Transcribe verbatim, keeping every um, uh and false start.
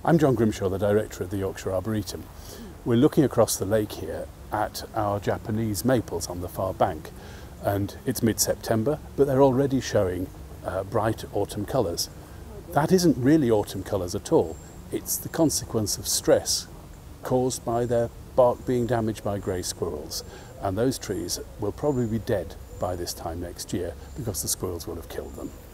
I'm John Grimshaw, the director of the Yorkshire Arboretum. We're looking across the lake here at our Japanese maples on the far bank, and it's mid-September, but they're already showing uh, bright autumn colours. That isn't really autumn colours at all. It's the consequence of stress caused by their bark being damaged by grey squirrels, and those trees will probably be dead by this time next year because the squirrels will have killed them.